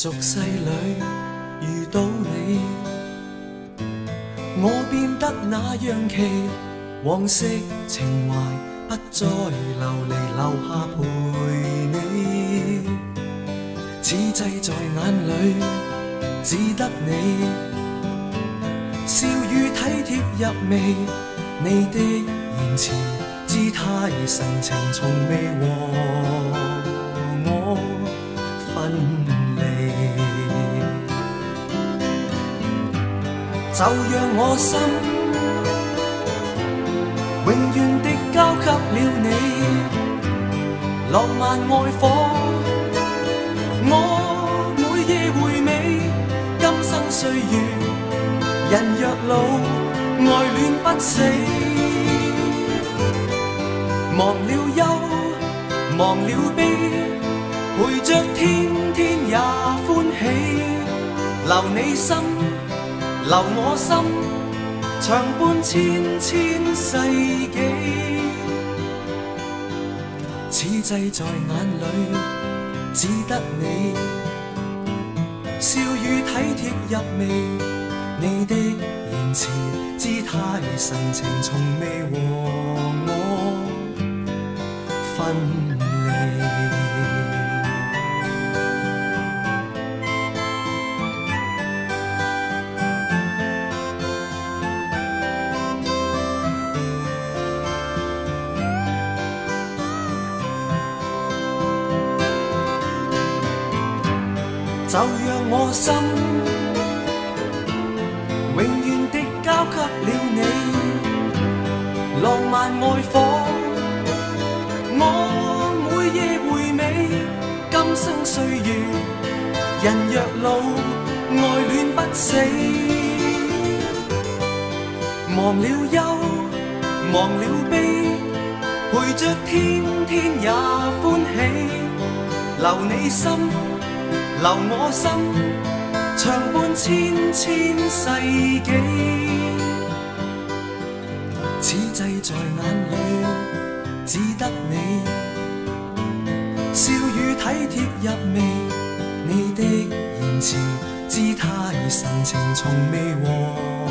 俗世里遇到你，我變得那樣奇，往昔情懷不再流離，留下陪你，此際在眼裏只得你，笑與體貼入微，你的言辭姿態神情從未和我分離，就讓我心永遠的交給了你，浪漫愛火，我每夜回味，今生歲月，人若老，愛戀不死，忘了憂，忘了悲，陪着天天也歡喜，留你心，留我心，長伴千千世紀，此際在眼裏只得你，笑與體貼入微，你的言辭姿態神情從未和我分離。就讓我心永遠的交給了你，浪漫愛火，我每夜回味，今生歲月，人若老，愛戀不死，忘了憂，忘了悲，陪着天天也歡喜，留你心，留我心，長伴千千世紀，此際在眼裏只得你，笑與體貼入微，你的言辭姿態神情從未和